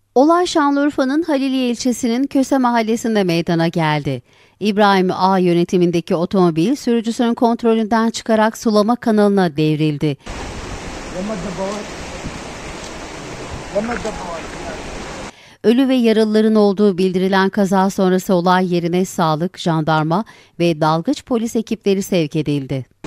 Olay Şanlıurfa'nın Haliliye ilçesinin Köse mahallesinde meydana geldi. İbrahim A. yönetimindeki otomobil sürücüsünün kontrolünden çıkarak sulama kanalına devrildi. Ölü ve yaralıların olduğu bildirilen kaza sonrası olay yerine sağlık, jandarma ve dalgıç polis ekipleri sevk edildi.